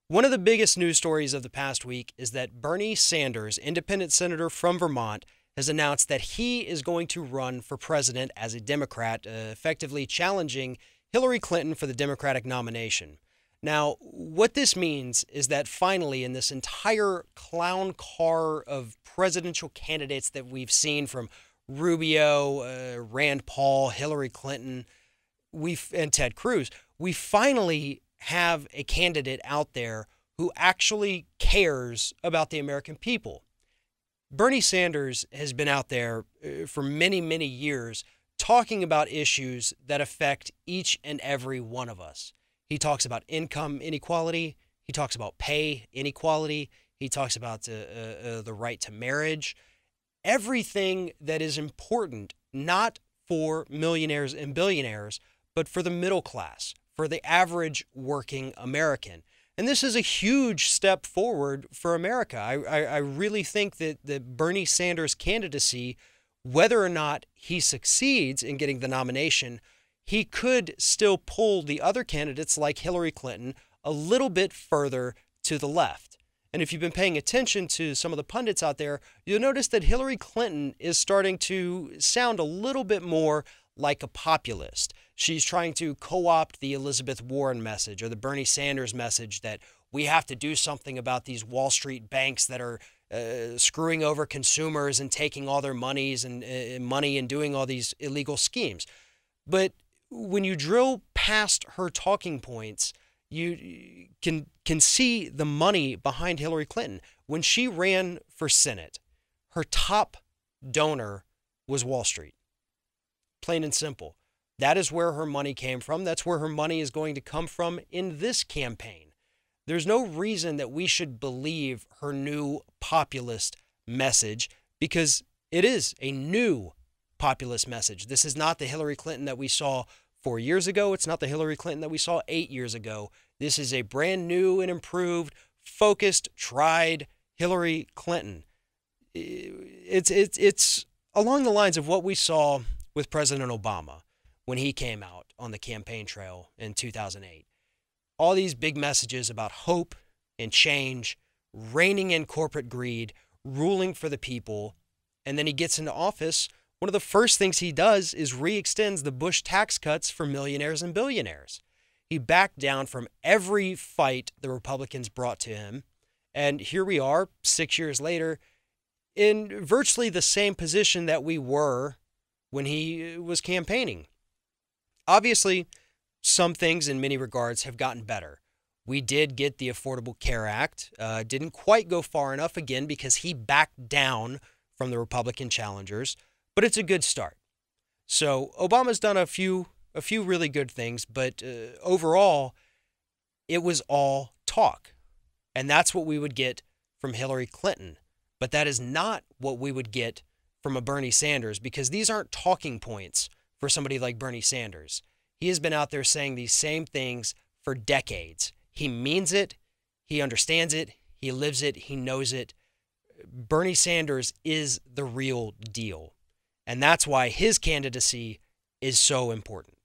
One of the biggest news stories of the past week is that Bernie Sanders, independent senator from Vermont, has announced that he is going to run for president as a Democrat, effectively challenging Hillary Clinton for the Democratic nomination. Now, what this means is that finally, in this entire clown car of presidential candidates that we've seen from Rubio, Rand Paul, Hillary Clinton, and Ted Cruz, we finally have a candidate out there who actually cares about the American people. Bernie Sanders has been out there for many, many years talking about issues that affect each and every one of us. He talks about income inequality. He talks about pay inequality. He talks about the right to marriage. Everything that is important, not for millionaires and billionaires, but for the middle class, for the average working American. And this is a huge step forward for America. I really think that the Bernie Sanders candidacy, whether or not he succeeds in getting the nomination, he could still pull the other candidates like Hillary Clinton a little bit further to the left. And if you've been paying attention to some of the pundits out there, you'll notice that Hillary Clinton is starting to sound a little bit more like a populist. She's trying to co-opt the Elizabeth Warren message or the Bernie Sanders message that we have to do something about these Wall Street banks that are screwing over consumers and taking all their monies and money and doing all these illegal schemes. But when you drill past her talking points, you can see the money behind Hillary Clinton. When she ran for Senate, her top donor was Wall Street. Plain and simple. That is where her money came from. That's where her money is going to come from in this campaign. There's no reason that we should believe her new populist message because it is a new populist message. This is not the Hillary Clinton that we saw 4 years ago. It's not the Hillary Clinton that we saw 8 years ago. This is a brand new and improved, focused, tried Hillary Clinton. It's along the lines of what we saw with President Obama when he came out on the campaign trail in 2008. All these big messages about hope and change, reining in corporate greed, ruling for the people, and then he gets into office. One of the first things he does is re-extends the Bush tax cuts for millionaires and billionaires. He backed down from every fight the Republicans brought to him, and here we are 6 years later in virtually the same position that we were when he was campaigning. Obviously, some things in many regards have gotten better. We did get the Affordable Care Act. Didn't quite go far enough again because he backed down from the Republican challengers, but it's a good start. So Obama's done a few really good things, but overall, it was all talk. And that's what we would get from Hillary Clinton. But that is not what we would get from a Bernie Sanders, because these aren't talking points for somebody like Bernie Sanders. He has been out there saying these same things for decades. He means it. He understands it. He lives it. He knows it. Bernie Sanders is the real deal. And that's why his candidacy is so important.